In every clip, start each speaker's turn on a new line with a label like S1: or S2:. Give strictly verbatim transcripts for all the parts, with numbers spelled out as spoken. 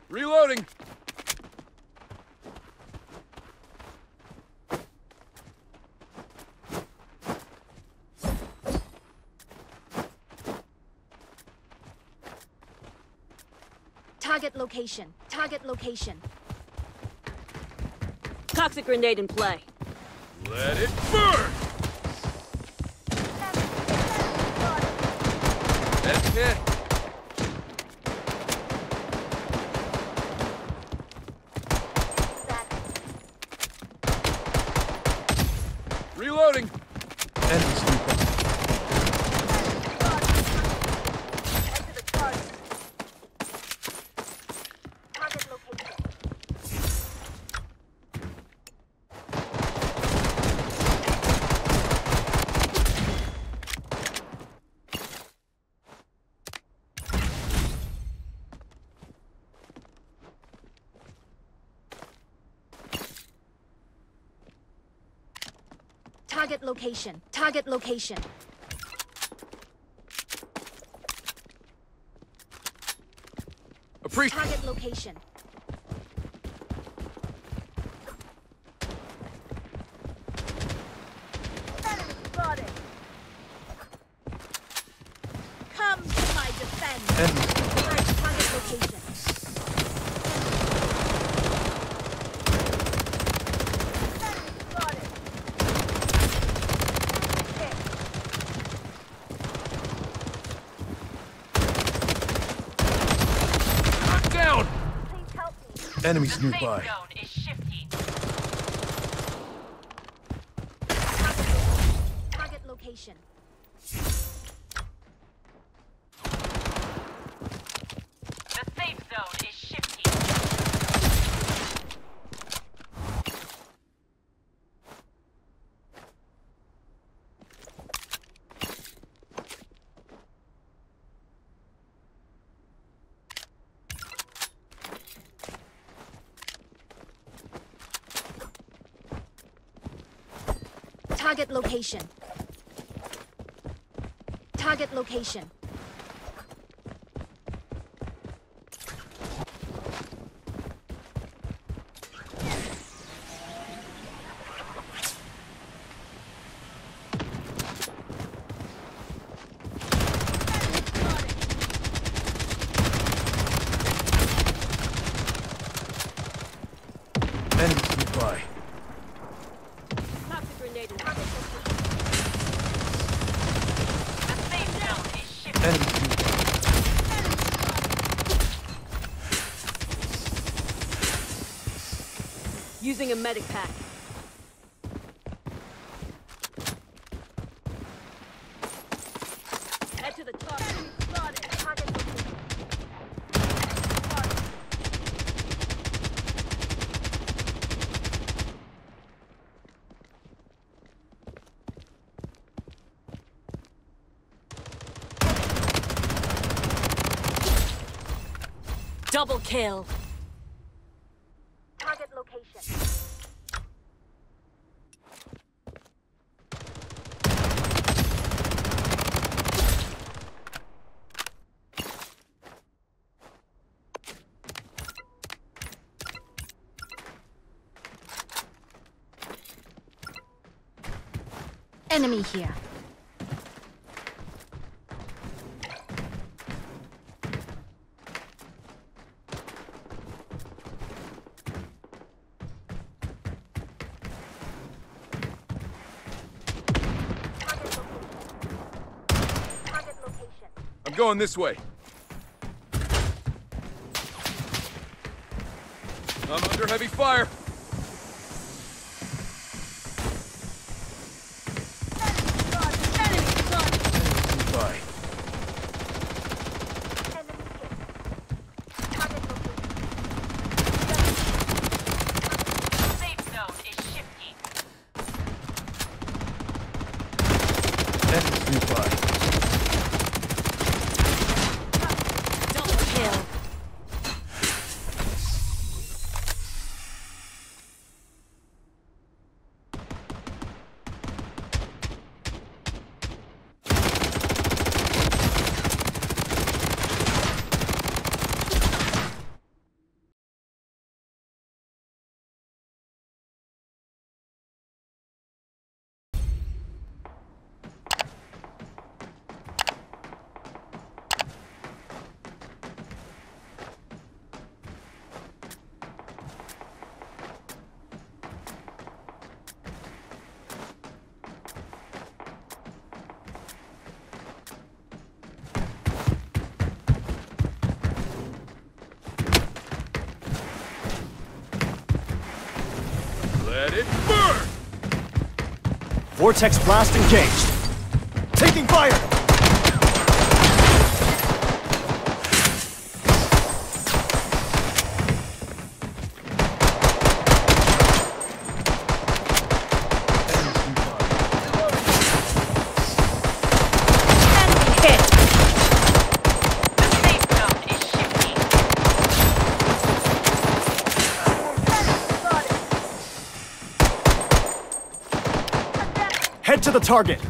S1: Reloading!
S2: Target location. Target location.
S3: Toxic grenade in play.
S1: Let it burn! That's it. Reloading!
S4: Enemy sweeper.
S2: Target location. Target location.
S1: Appreciate.
S2: Target location. Enemy spotted. Come to my defense.
S4: Enemy sweeper.
S2: Right, target location.
S4: Enemies nearby.
S3: Zone is shifting.
S2: Target location.
S3: The safe zone is shifting.
S2: Target location. Target location.
S4: Enemies nearby.
S3: Toxic grenade in play.
S4: Enemies nearby.
S3: Using a medic pack. Head to the top.
S2: Spotted. Target location.
S3: Double kill.
S2: Target location. Enemy here.
S1: I'm going this way. I'm under heavy fire.
S4: Nearby.
S3: Safe zone is shifting.
S4: Enemies nearby.
S3: Double kill.
S1: Let it burn!
S4: Vortex blast engaged. Taking fire!
S2: Hit.
S3: The safe zone is shifting.
S4: Head to the target.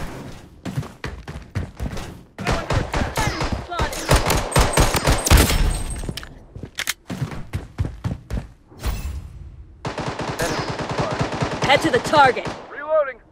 S2: Head to the target.
S1: Reloading!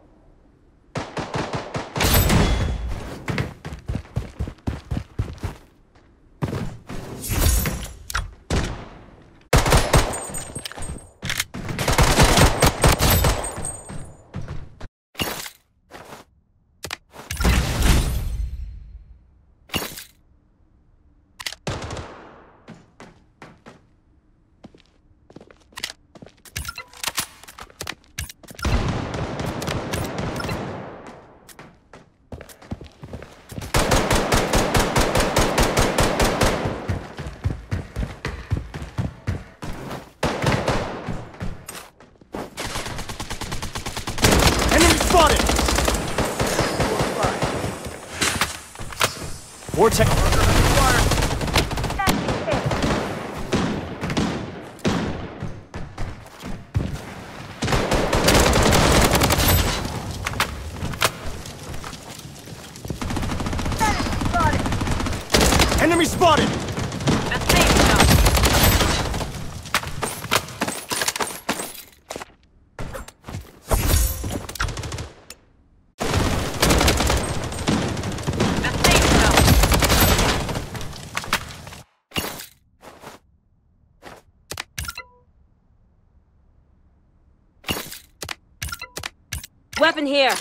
S4: Spotted! Vortex.
S1: Under heavy fire!
S4: Enemy spotted!
S3: The safe zone. The safe zone.
S2: Weapon here.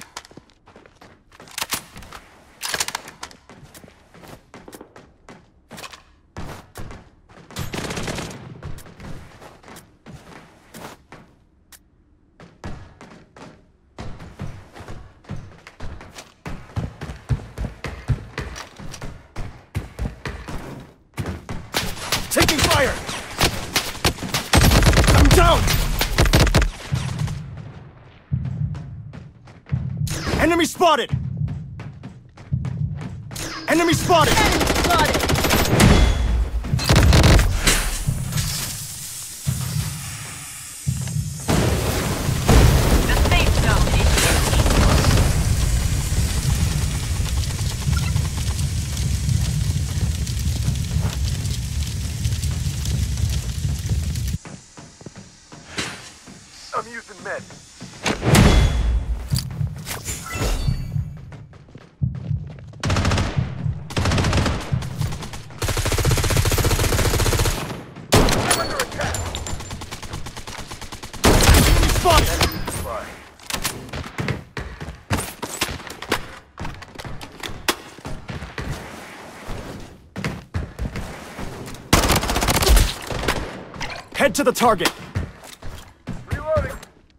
S4: Taking fire! I'm down! Enemy spotted! Enemy spotted!
S2: Spotted.
S3: The safe zone is shifting.
S1: I'm using med. I'm under attack!
S4: Enemy spotted!
S1: Fire.
S4: Head to the target!
S1: Reloading!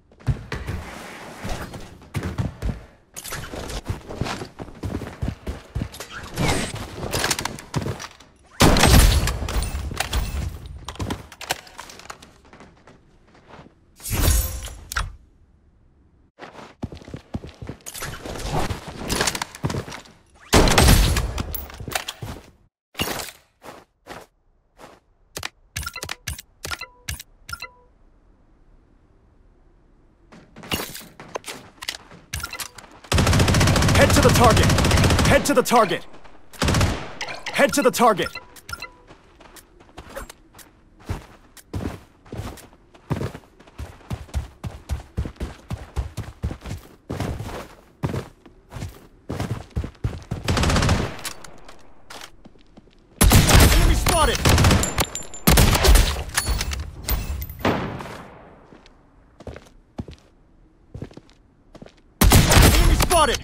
S4: Head to the target! Head to the target! Head to the target! Enemy spotted! Enemy spotted!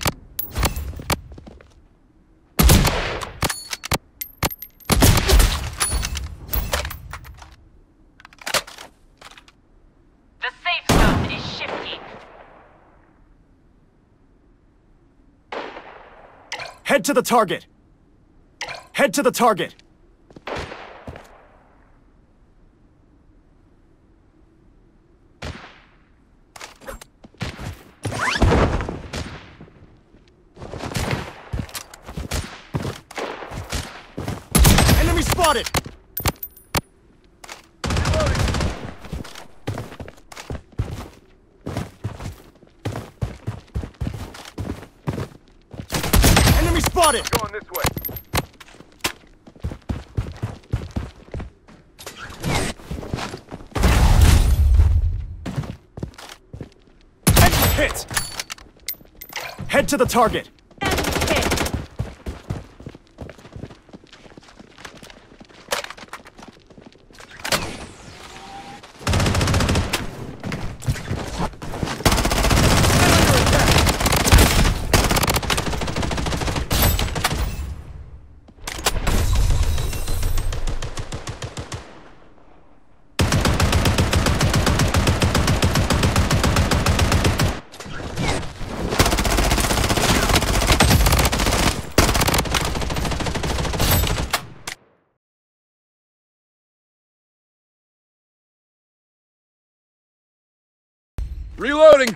S3: The safe zone
S4: Head to the target. Head to the target. Enemy spotted! Enemy spotted!
S1: Going this way.
S4: Enemy hit! Head to the target.
S2: Enemy hit.
S5: Reloading!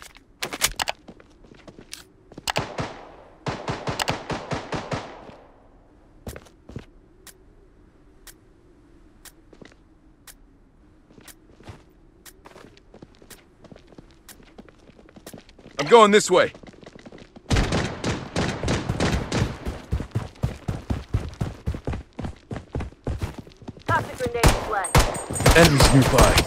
S5: I'm going this way.
S2: Toxic grenade fled.
S5: Enemies nearby.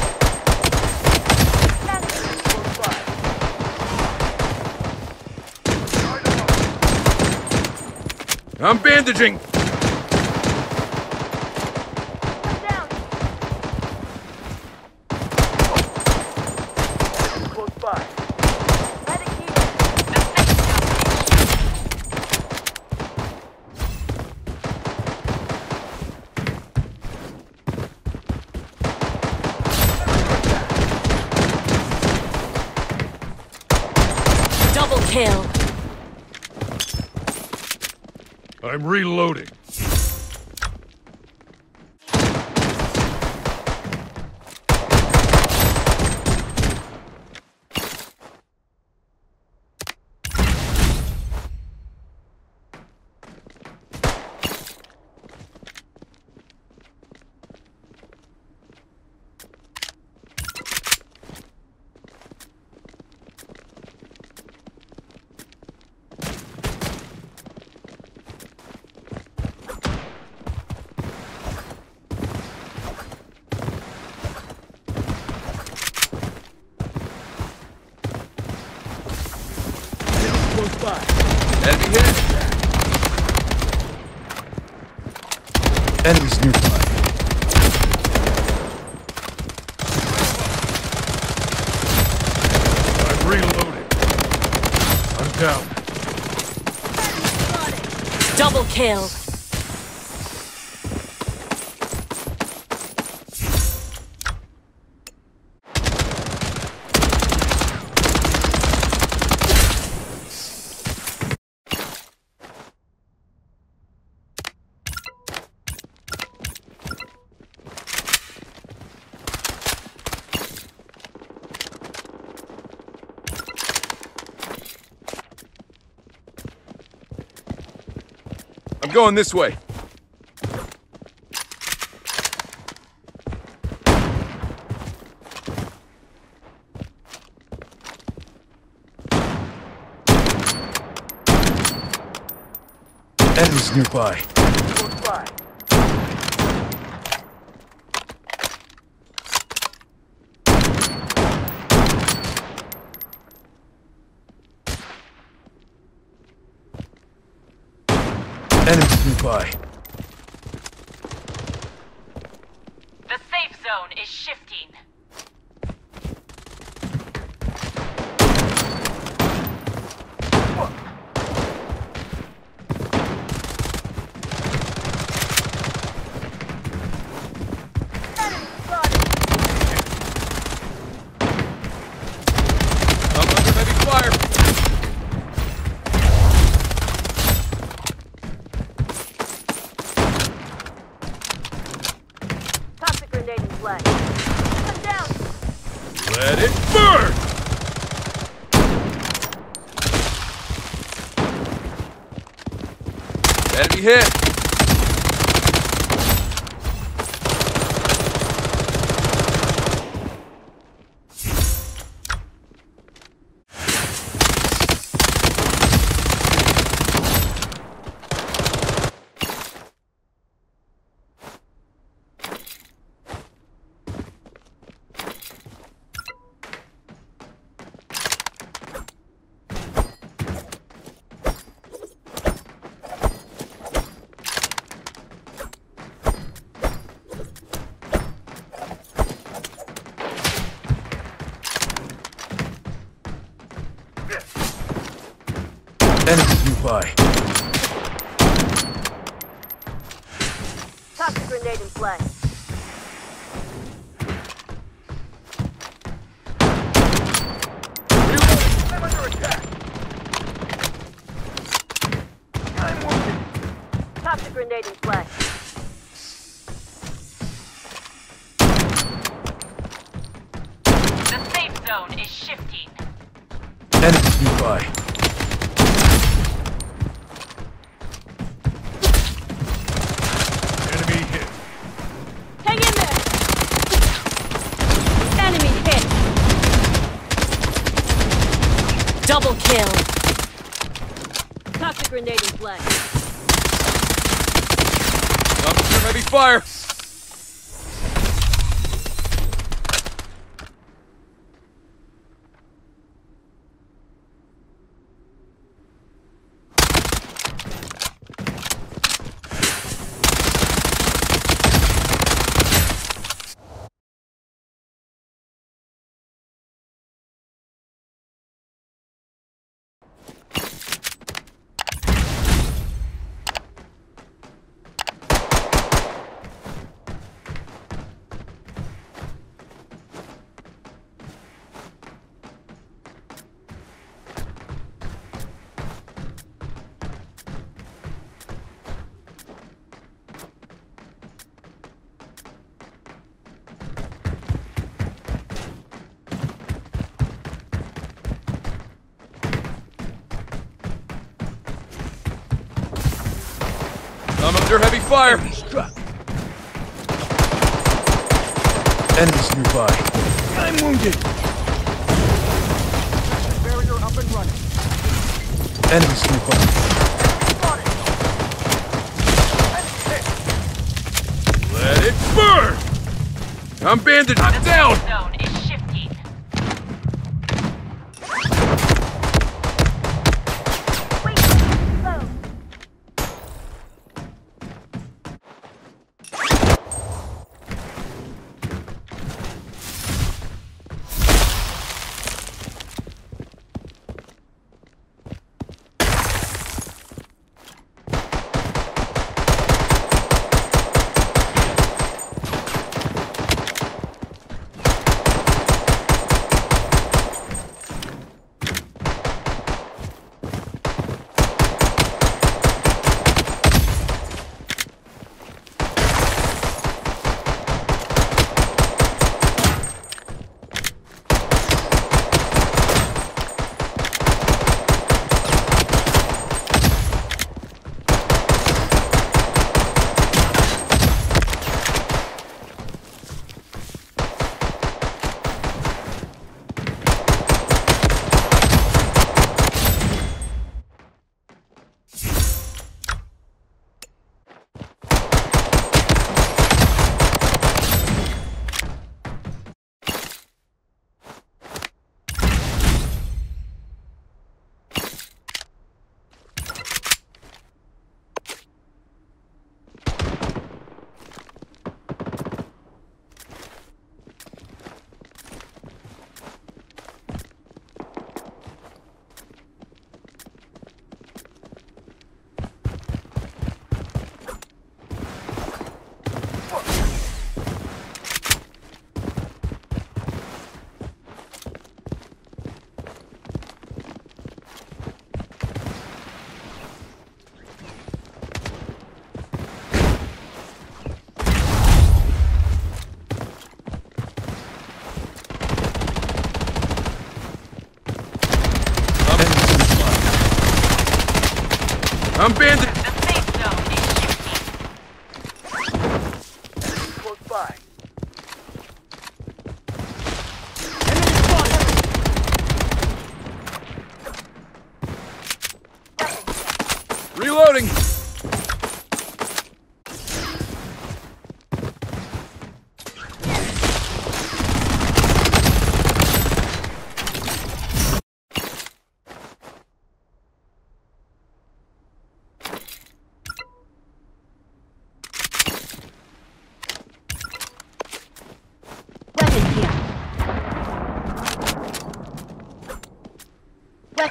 S5: I'm bandaging!
S2: Down.
S1: Close by.
S2: Medic here. Double kill.
S5: I'm reloading.
S1: Close by.
S5: Enemy hit! Enemies nearby. I'm reloading. I'm down.
S2: Double kill.
S5: I'm going this way. Enemies nearby.
S1: Close by.
S5: Enemies nearby.
S3: The safe zone is shifting.
S5: I'm under heavy fire.
S2: flag. I'm down.
S5: Let it burn! Enemy hit! Enemies nearby.
S2: Toxic grenade in play.
S1: I'm under attack. I'm wounded.
S2: Toxic grenade in play.
S3: The safe zone is shifting.
S5: Enemies nearby. Enemy hit.
S2: Hang in there. Enemy hit. Double kill. Toxic grenade in play.
S5: Officer, heavy fire! I'm under heavy fire! Enemies nearby.
S1: I'm wounded.
S4: Barrier up and running.
S5: Enemies nearby. Let it burn! I'm bandaged. I'm
S3: The
S5: down!
S3: safe zone is shifting.
S2: Wait, slow.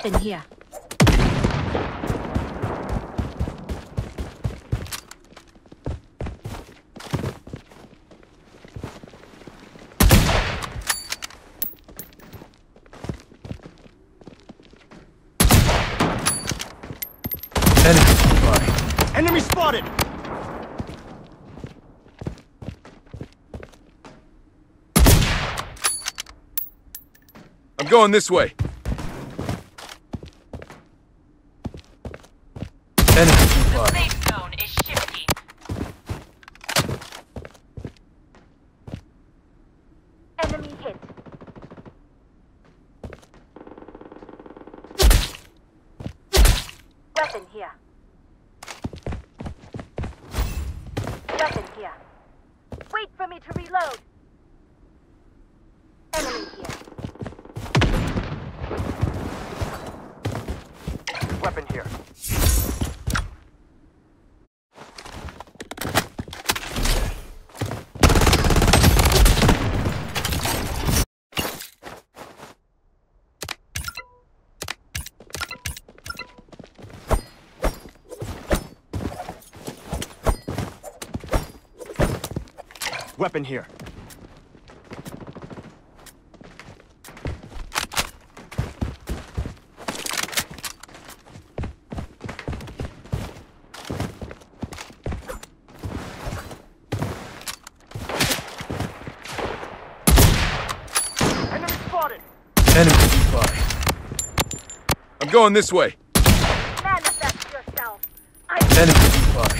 S2: Weapon here.
S4: Enemy nearby. Enemy spotted!
S5: I'm going this way.
S4: Enemy
S3: The
S4: nearby.
S3: safe zone is shifting.
S2: Enemy hit. Weapon here. Weapon here. Wait for me to reload. Enemy here.
S1: Weapon here.
S4: Weapon here.
S1: Enemy spotted.
S4: Enemy nearby.
S5: I'm going this way.
S2: Manifest yourself. I
S4: Enemy nearby.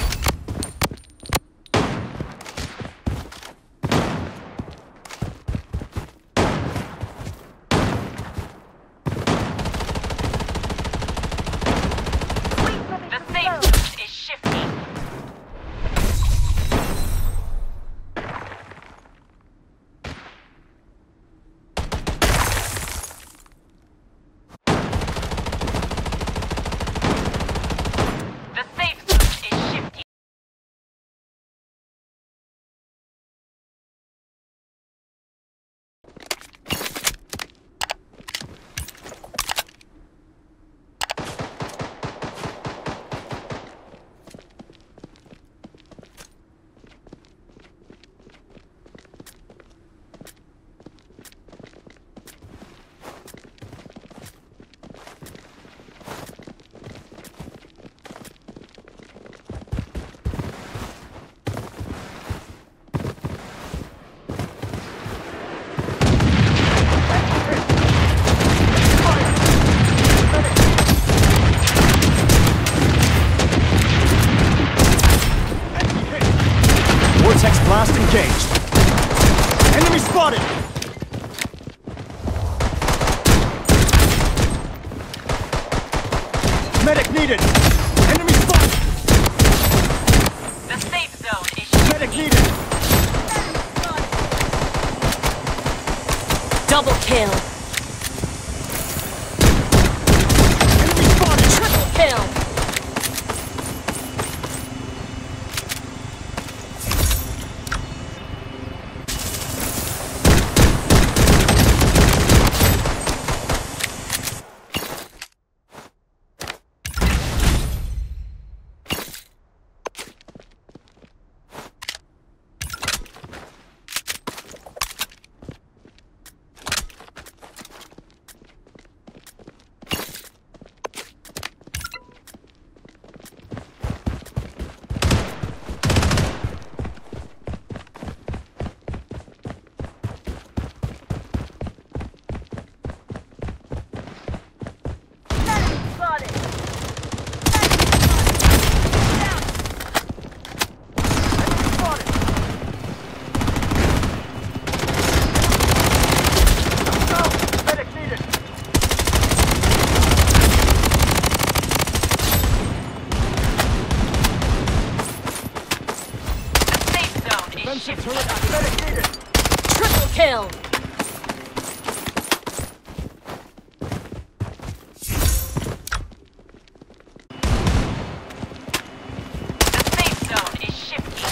S2: wait for me
S3: The
S2: to
S3: safe
S2: reload.
S3: zone is shifting. The safe zone is shifting.
S4: Vortex blast engaged. Enemy spotted! Medic needed! Enemy spotted!
S3: The safe zone is
S4: Medic
S3: shifting.
S4: needed!
S2: Double kill.
S4: Enemy spotted!
S2: Triple kill.
S1: Defensive turret medic needed.
S2: Triple kill.
S3: The safe zone is shifting.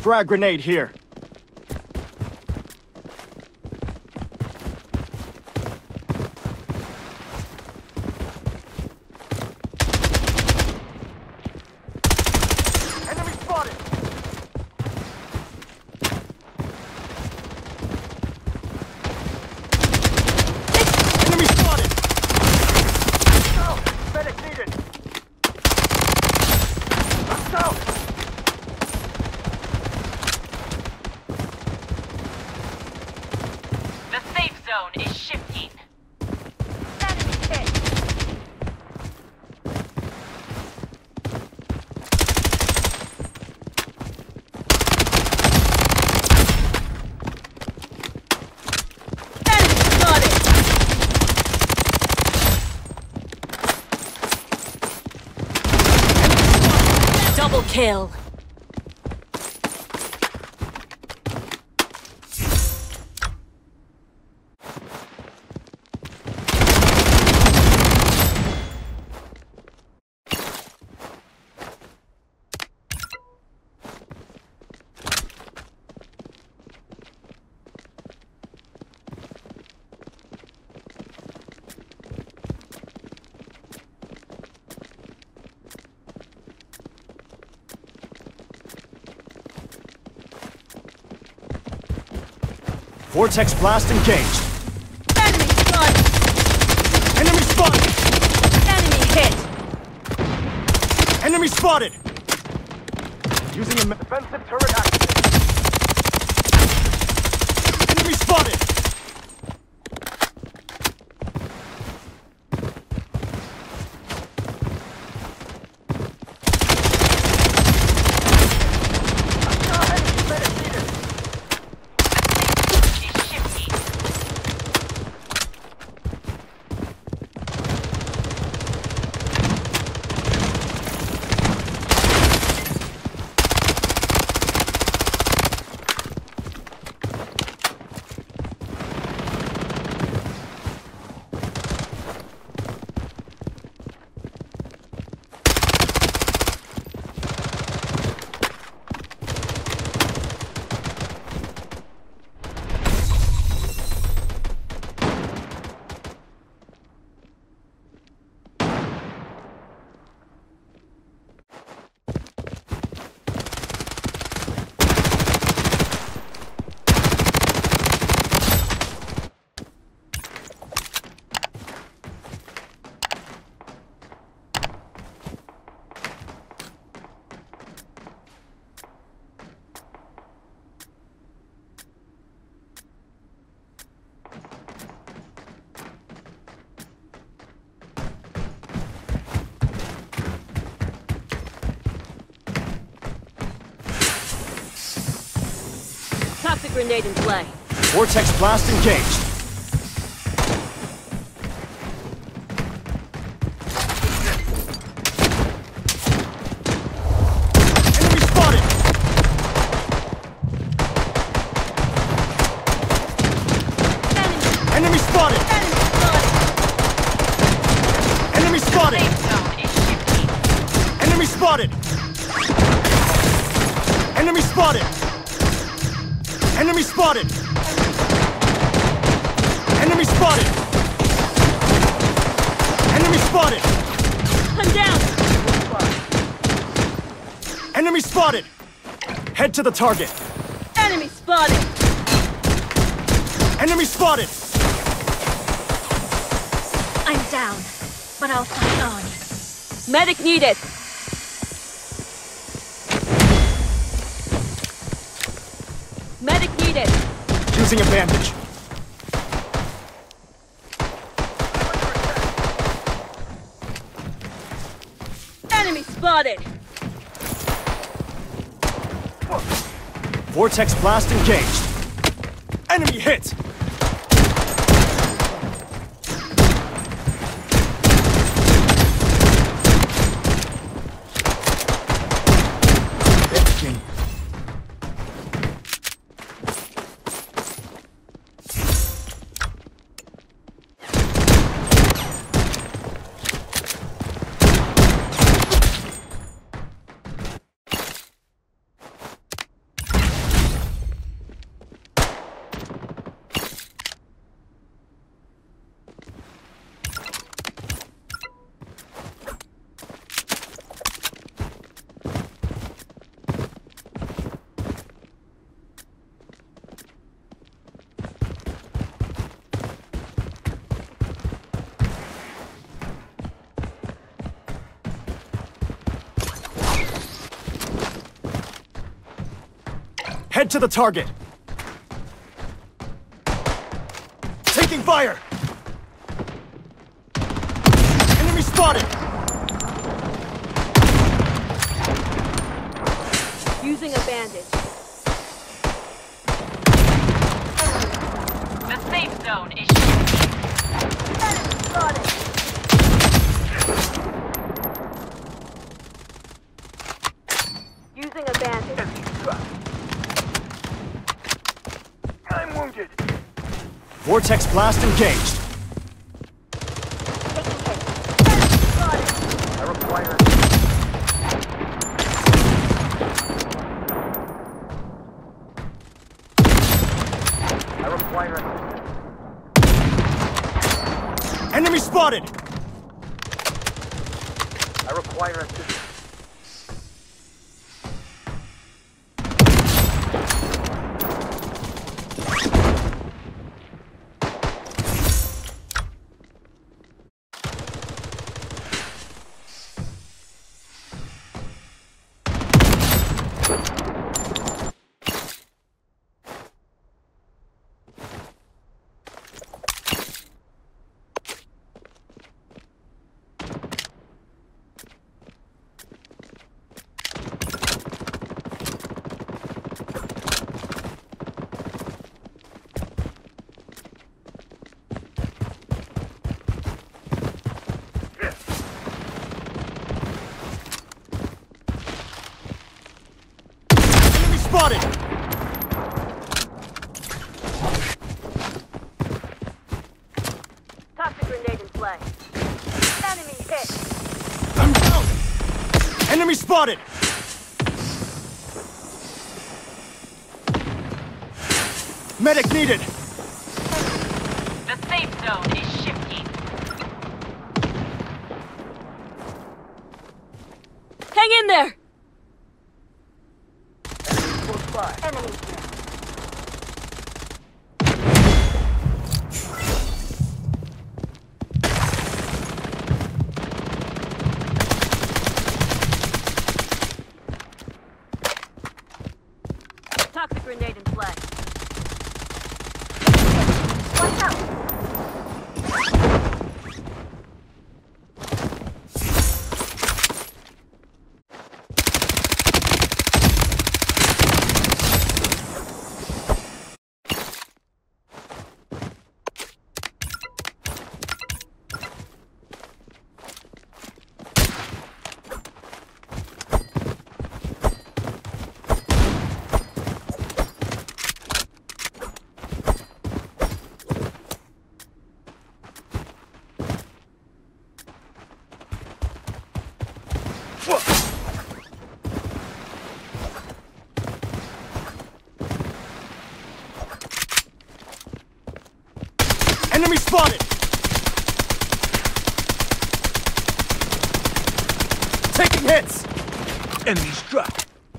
S4: Frag grenade here.
S1: Enemy spotted!
S4: Enemy spotted!
S1: Down! Medic needed! I'm down!
S3: The safe zone is shifting.
S2: Enemy hit.
S6: Enemy spotted! Double kill.
S4: Vortex blast engaged.
S6: Enemy spotted!
S4: Enemy spotted!
S6: Enemy hit!
S4: Enemy spotted! Using a... me-
S1: Defensive turret active.
S4: Enemy spotted!
S1: Ah, enemy medic needed!
S3: Is shifting.
S6: Toxic grenade in play.
S4: Vortex blast engaged. Enemy spotted!
S6: Enemy!
S4: Enemy spotted!
S6: Enemy spotted!
S4: Enemy spotted!
S3: Safe zone is shifting.
S4: Enemy spotted! Enemy spotted! Enemy spotted! Enemy spotted! Enemy spotted!
S6: I'm down!
S4: Enemy spotted! Head to the target!
S6: Enemy spotted!
S4: Enemy spotted!
S2: I'm down, but I'll fight on.
S6: Medic needed! Medic needed!
S4: Using a bandage.
S6: Enemy spotted!
S4: Vortex blast engaged. Enemy hit! Head to the target. Taking fire. Enemy spotted.
S6: Using a bandage.
S3: The safe zone is shifting.
S2: Enemy spotted. Using a bandage.
S1: Enemy struck. I'm wounded.
S4: Vortex blast engaged.
S2: Taking hit. Enemy spotted.
S1: I require... I require...
S4: Enemy spotted.
S1: I require assistance.
S4: Spotted!
S2: Toxic grenade in play. Enemy hit.
S4: I'm down! Enemy spotted! Medic needed!
S3: The safe zone is shifting.
S6: Hang in there!
S1: Enemy close by.
S2: Enemy here.
S6: Toxic grenade in play.
S2: Watch out.
S4: Enemy spotted! Taking hits!
S5: Enemy struck.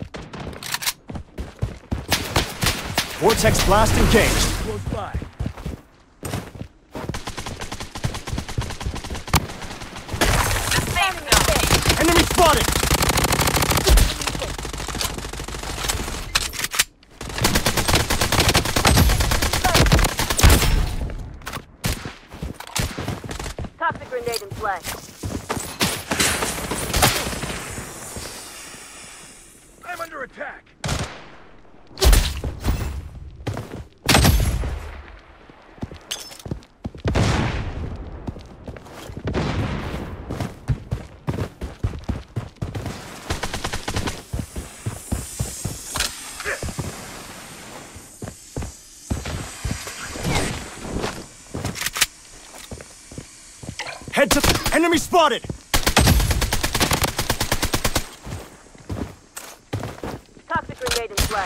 S4: Vortex blast engaged.
S5: Close by.
S3: The safe zone is
S4: Enemy spotted!
S2: Toxic grenade in play.
S5: I'm under attack.
S4: Head to... Enemy spotted!
S2: Toxic grenade in play.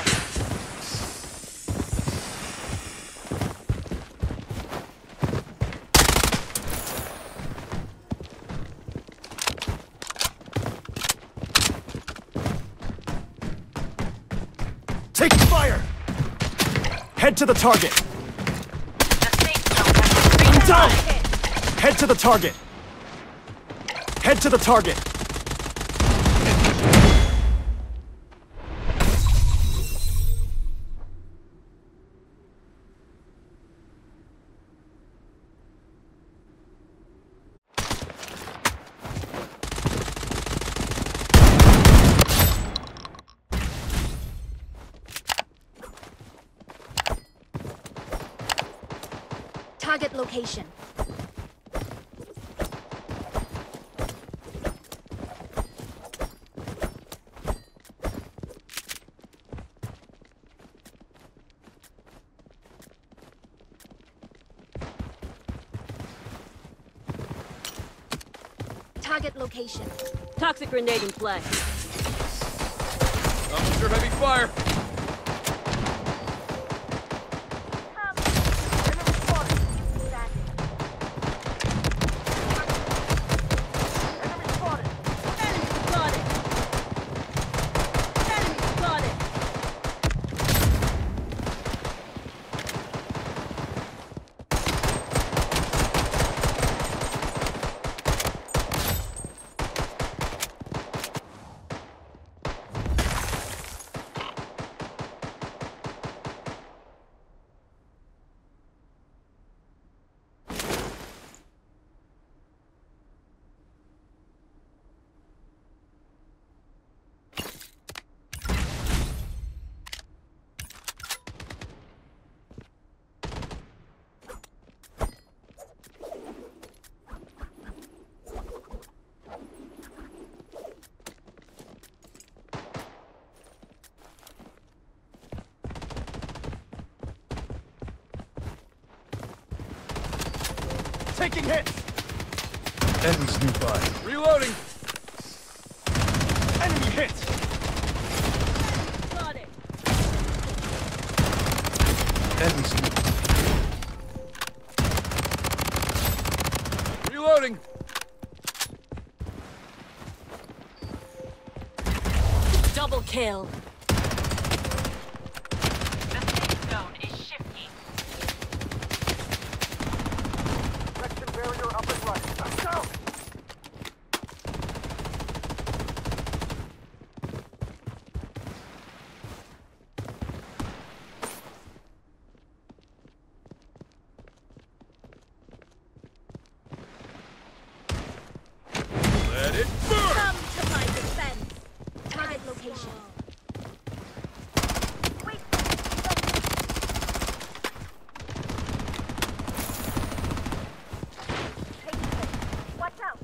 S4: Taking fire! Head to the target!
S3: the safe zone has been
S4: I'm down!
S3: reached.
S4: Head to the target! Head to the target!
S2: Target location. Target location.
S6: Toxic grenade in play.
S5: I'm under heavy fire.
S1: Enemy spotted. Enemy spotted.
S6: Enemy spotted! Enemy spotted!
S4: Taking hits!
S5: Enemies nearby. Reloading.
S4: Enemy hit!
S6: Spotted!
S5: Enemies nearby. Reloading.
S6: Double kill!
S3: The safe zone is shifting.
S1: Section barrier up and running. Let's go!
S5: Let it burn.
S2: Come to my defense. Target location.
S1: Wait.
S2: Watch out.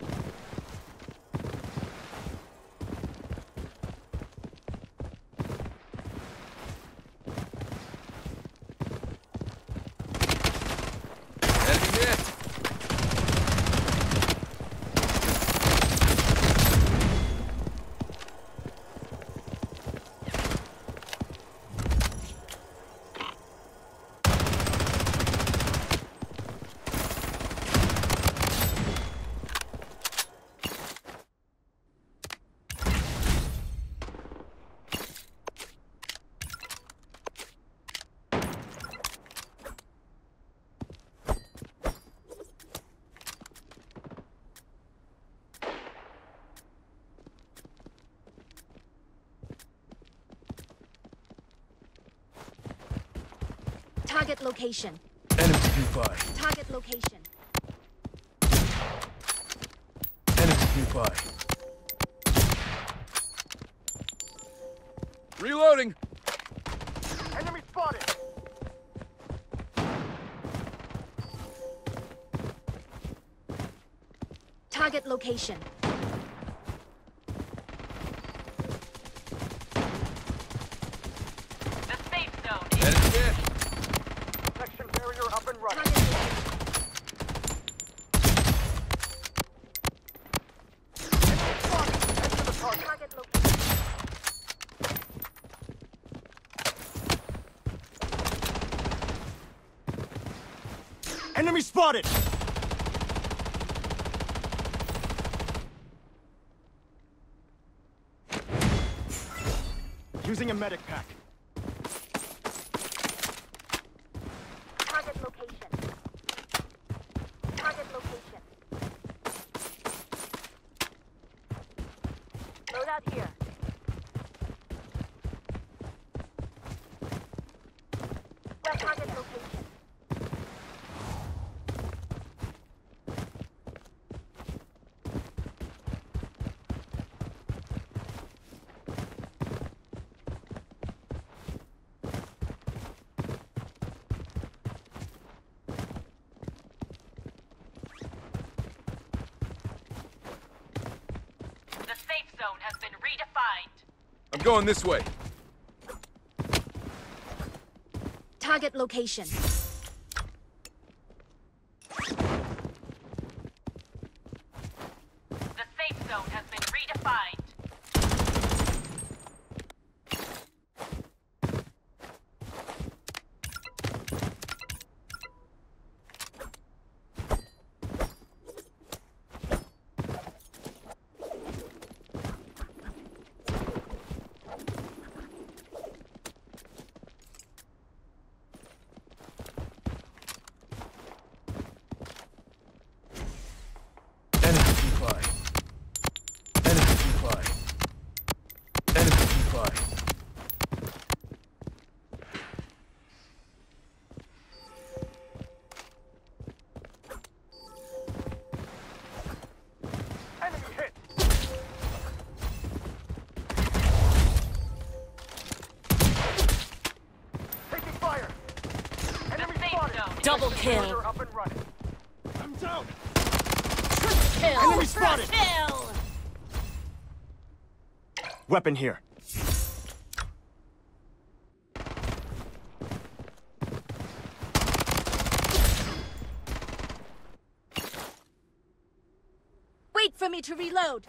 S5: Enemy hit.
S2: Target location.
S5: Enemies nearby.
S2: Target location.
S5: Enemies nearby. Reloading.
S1: Enemy spotted.
S2: Target location.
S3: The safe zone is
S5: Enemy hit.
S1: Section barrier up and running.
S2: Target location.
S1: Enemy spotted. Head to the target.
S2: Target location.
S4: Enemy spotted! Using a medic pack.
S2: Target location. Target location. Load out here. West target location.
S3: been redefined.
S5: I'm going this way.
S2: Target location.
S3: The safe zone has been redefined.
S5: Enemy nearby. Enemy nearby. Enemy nearby.
S1: Enemy hit. Taking fire. Enemy
S3: safe
S1: spotted.
S3: zone.
S6: Double kill.
S1: Barrier up and running.
S4: I'm down.
S6: Kill.
S4: Enemy spotted.
S6: Kill.
S4: Weapon here.
S2: Wait for me to reload.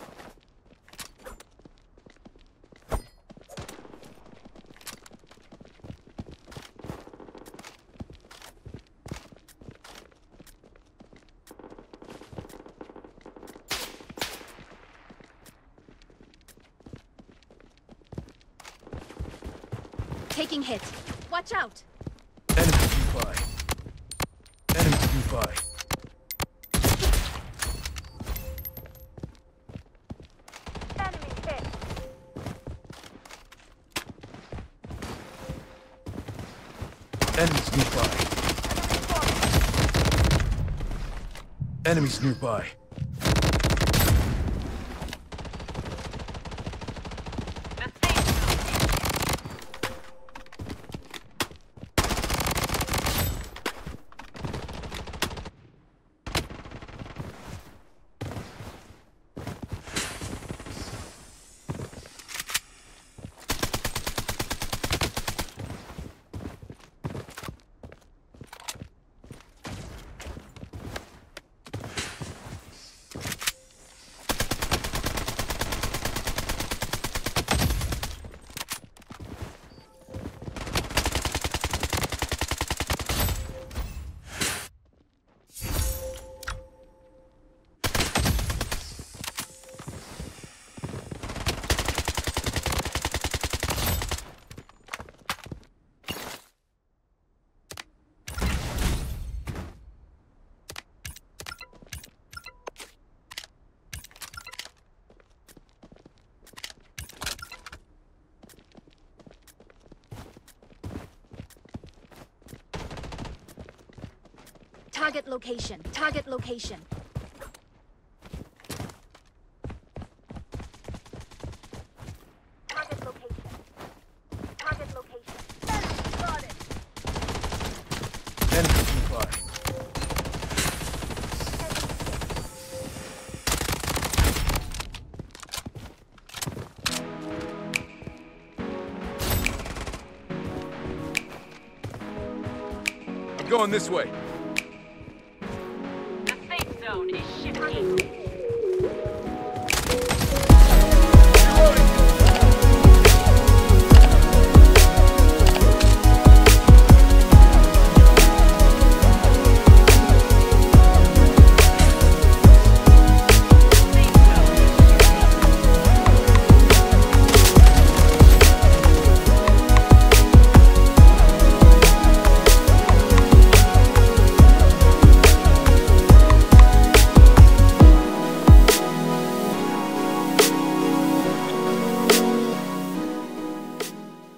S2: Taking hit. Watch out.
S5: Enemy nearby. Enemy nearby.
S2: Enemy hit.
S5: Enemies nearby. Enemies nearby.
S3: The safe zone.
S2: Target location. Target location. Target location. Target location. Enemy spotted.
S5: Enemy nearby. I'm going this way.
S3: The safe zone is shifting.